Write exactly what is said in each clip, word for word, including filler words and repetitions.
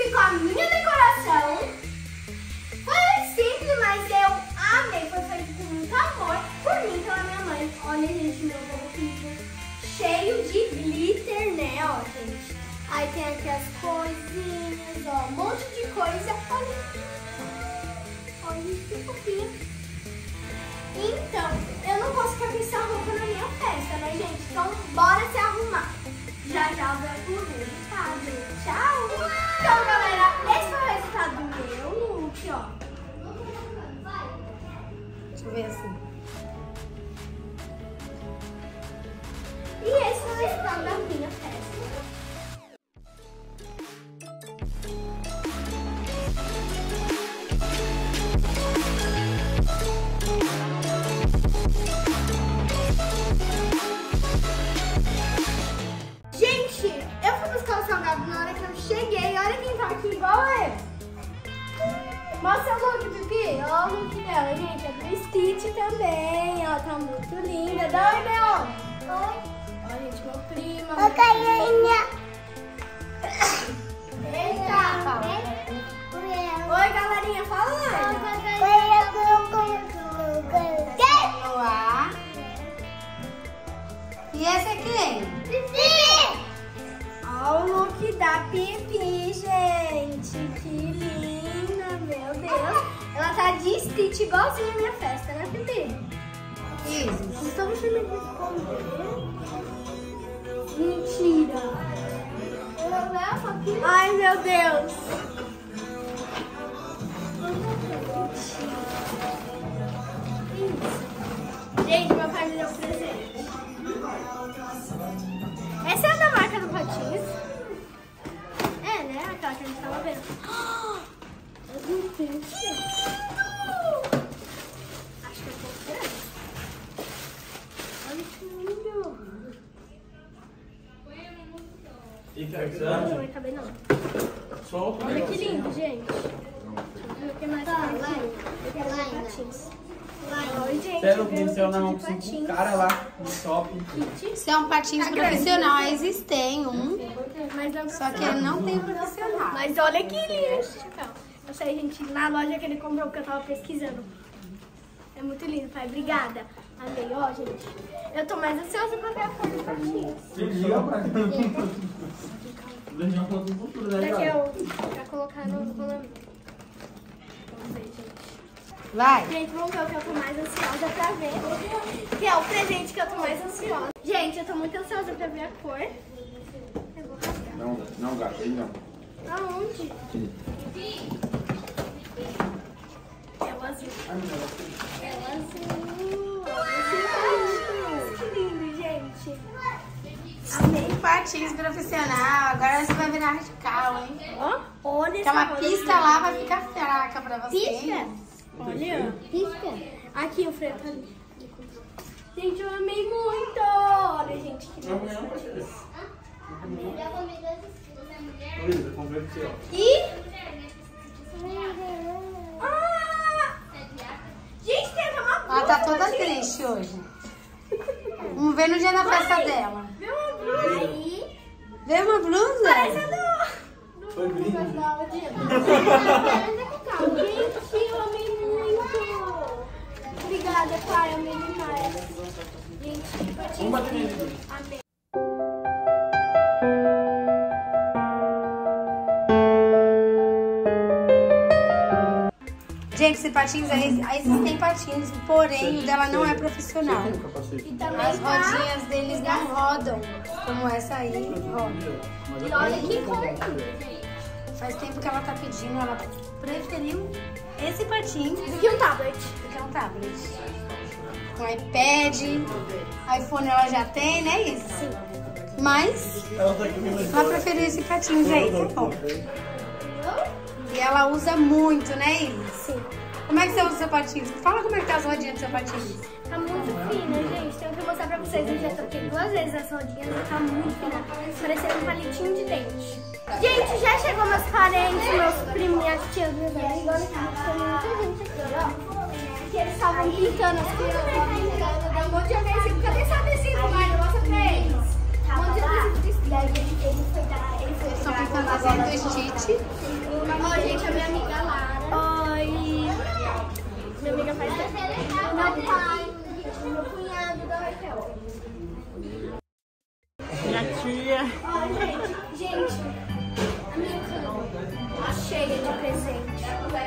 ficou a minha decoração. Foi simples, mas eu amei. Foi feito com muito amor por mim e pela minha mãe. Olha, gente, meu bolso cheio de glitter, né, ó, gente. Aí tem aqui as coisinhas, ó, um monte de coisa. Olha, olha que fofinha. Então, eu não posso ficar com essa roupa na minha festa, né, gente? Então, bora se arrumar. Já já eu vejo o resultado. Tchau! Então, galera, esse foi o resultado do meu look, ó. Deixa eu ver assim. E esse foi o resultado da minha festa. Mostra o look, Pipi. Olha o look dela, gente. É do Stitch também. Ela tá muito linda. Dá oi, Leon. Oi. Olha, gente, meu primo. Oi, Carinha. Eita. Oi, galerinha. Fala. Oi, e essa é quem? Pipi. Olha o look da Pipi, gente. Que lindo. Meu Deus, ela tá de Stitch igualzinha a minha festa, né, Pipi? Isso. Então você me responder. Mentira. Ai, meu Deus. Gente, meu pai me deu um presente. Essa é a da marca do Patins. É, né? Aquela que a gente tava vendo. Meu Deus. Acho que eu vou tirar. Olha que lindo. Não, não acabei não. Olha que lindo, gente. O que mais tem? Eu quero ver patins. Oi, gente. Sério, pincel na mão com cinco cara lá no shopping. Isso é um patins profissional, existem um. Mas não Só que ele não tem profissional. Mas olha que lindo. Eu sei, gente, na loja que ele comprou, porque eu tava pesquisando. É muito lindo, pai. Obrigada. Amei, ó, gente. Eu tô mais ansiosa pra ver a cor do patins. Daqui eu pra colocar no rolamento. Vamos ver, gente. Vai. Gente, vamos ver o que eu tô mais ansiosa pra ver. Que é o presente que eu tô mais ansiosa. Gente, eu tô muito ansiosa pra ver a cor. Eu vou rasgar. Não, não, gato, aí não. Aonde? É o azul. É o azul. Olha que lindo, gente. Amei. Patins profissional, agora você vai virar radical, hein? Ó, olha Aquela essa pista cor. lá vai ficar fraca pra você. Pisca? Olha, pisca. Aqui o freio tá ali. Gente, eu amei muito. Olha, gente, que lindo. E... Ah! Gente, tem até uma blusa. Ela tá toda triste hoje. Vamos ver no dia da festa dela. Vê uma blusa aí. Vê uma blusa? Parece a do... Foi do... lindo. Gente, eu amei muito. Obrigada, pai. Amei demais. Gente, Vamos bater nele. amei. Gente, esse patins, aí existem patins, porém o dela não é profissional. E também As tá... rodinhas deles não rodam, como essa aí roda. E olha que cor linda, gente. Faz tempo que ela tá pedindo, ela preferiu esse patins Do que um tablet. do que um tablet. Com iPad, iPhone ela já tem, né, isso? Sim. Mas ela preferiu esse patins aí, tá bom. E ela usa muito, né, Iris? Sim. Como é que você usa seu patins? Fala como é que tá as rodinhas do seu patins. Tá muito fina, gente. Tenho que mostrar pra vocês. Eu já troquei duas vezes as rodinhas e tá muito fina. Parecendo um palitinho de dente. Gente, já chegou meus parentes, meus primos, minhas tias, meus amigos. Agora tem muita gente aqui, ó. Que eles estavam pintando as coisas. Dá um monte de adesivo. Cadê esse adesivo, Mário? Mostra pra eles. Um monte de adesivo. Daí eles foi dar... Estão com fantasia do Stitch. Ó, gente, a minha amiga Lara. Oi. Minha amiga faz tempo. Meu pai. Meu cunhado da Raquel. Minha tia. Ó, gente. Gente, a minha cama tá cheia de presente.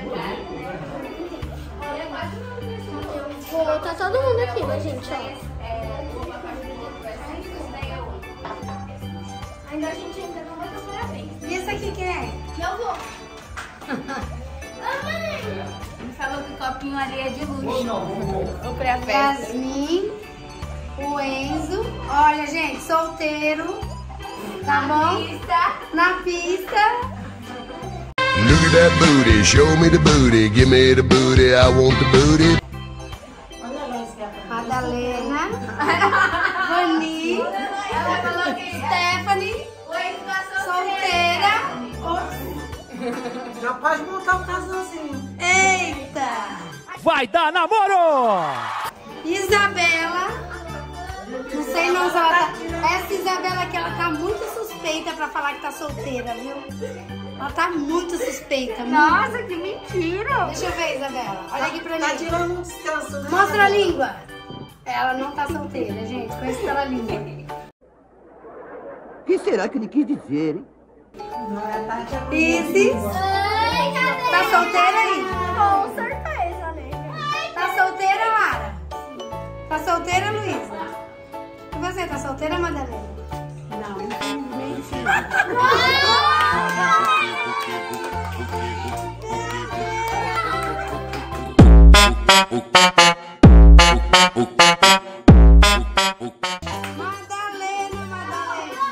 Vou botar todo mundo aqui, né, gente? Ó. Ainda a gente ainda não vai dar parabéns. E esse aqui quem é? Eu vou. Ele falou que o copinho ali é de luxo. O pré-festa. Yasmin, o Enzo. Olha, gente, solteiro. Tá bom? Na pista. Look at that booty, show me the booty, give me the booty, I want the booty. Madalena, Vani, Stephanie, solteira. Já pode montar um casalzinho. Eita! Vai dar namoro! Isabela, não sei não se ela tá... Essa Isabela aqui, ela tá muito suspeita pra falar que tá solteira, viu? Ela tá muito suspeita, muito. Nossa, que mentira! Deixa eu ver, Isabela. Olha aqui pra mim. Tá tirando um descanso, né? Mostra a língua. Ela não tá solteira, gente. Conhece pela língua. O que será que ele quis dizer, hein? Não é tarde agora. Isis. Tá solteira aí? Com certeza, né? Tá solteira, Lara? Tá solteira, Luísa? E você, tá solteira, Madalena? Não, infelizmente. Madalena, Madalena.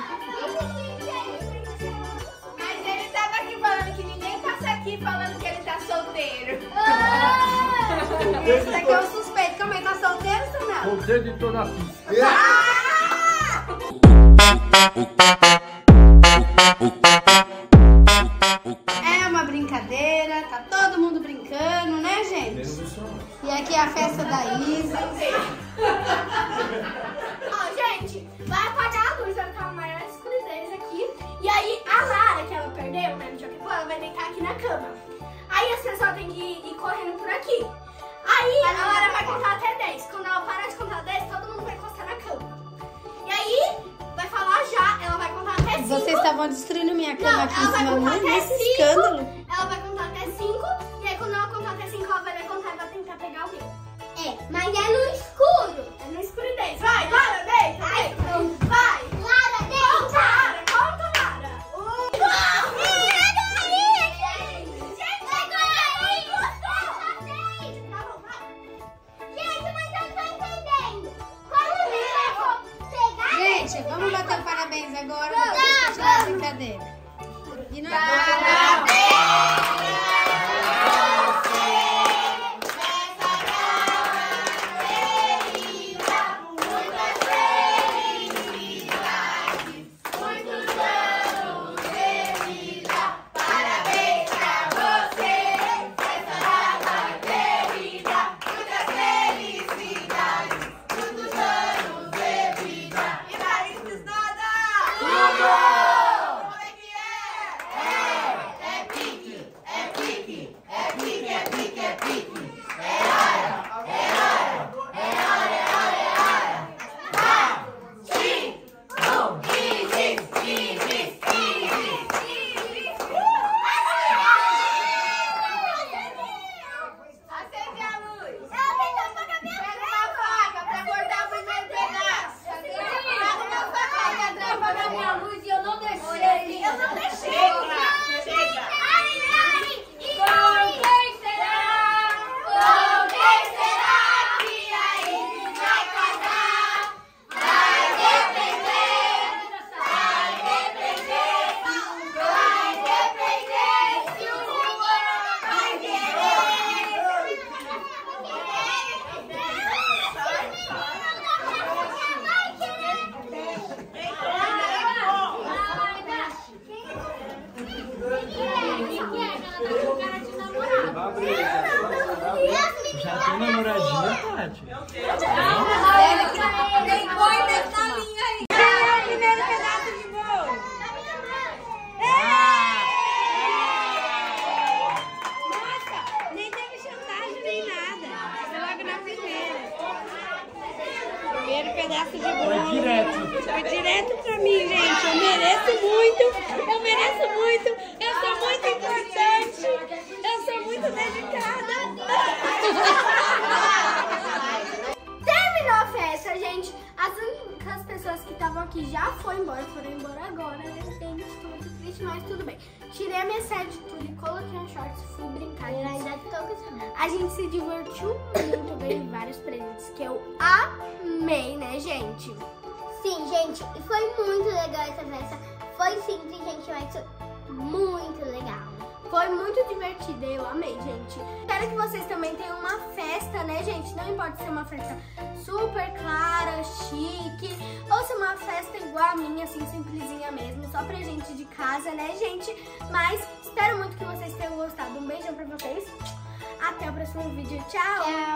Mas ele tava aqui falando que ninguém passa aqui falando que ele tá solteiro. Esse daqui é o suspeito. Calma aí, tá solteiro, Samuel? O dedo de toda a pista. É uma brincadeira, tá todo mundo brincando, né, gente? E aqui é a festa da Isis. Ó, gente, vai apagar a luz, vai ficar uma maior escuridez aqui. E aí, a Lara, que ela perdeu, né, no Jockey Pô, ela vai deitar aqui na cama. Aí as pessoas têm que ir, ir correndo por aqui. Aí a Lara vai contar até dez. Quando ela parar de contar dez, todo mundo vai encostar na cama. E aí, vai falar já, ela vai contar até cinco. Vocês estavam destruindo minha cama Não, aqui ela em vai cima. contar Muito até esse cinco. escândalo. Ela vai contar até cinco. E aí, quando ela contar até cinco, ela vai levantar e vai tentar pegar alguém. É, mas é no escuro. É no escuridez. Vai, Lara, deita, deita. Vai. Lara, deita. Conta, Lara, conta, Lara. Um. Gente, vamos bater o parabéns agora. Vamos continuar a brincadeira. E não Já tem namoradinha, Tati? Tem boi nessa linha aí. primeiro pedaço de bolo. mim, gente. Eu mereço muito. Eu mereço muito. Eu sou muito importante. Eu sou muito dedicada. Terminou a festa, gente. As únicas pessoas que estavam aqui já foram embora. Foram embora agora, né? Gente, tô muito triste, mas tudo bem. Tirei a minha saia de tudo e coloquei um shorts, fui brincar. Eu ainda tô com A gente se divertiu muito, ganhei vários presentes que eu amei, né, gente? Sim, gente, e foi muito legal essa festa. Foi simples, gente, mas muito legal. Foi muito divertido, eu amei, gente. Espero que vocês também tenham uma festa, né, gente? Não importa se é uma festa super clara, chique, ou se é uma festa igual a minha, assim, simplesinha mesmo, só pra gente de casa, né, gente? Mas espero muito que vocês tenham gostado. Um beijão pra vocês. Até o próximo vídeo. Tchau! Tchau.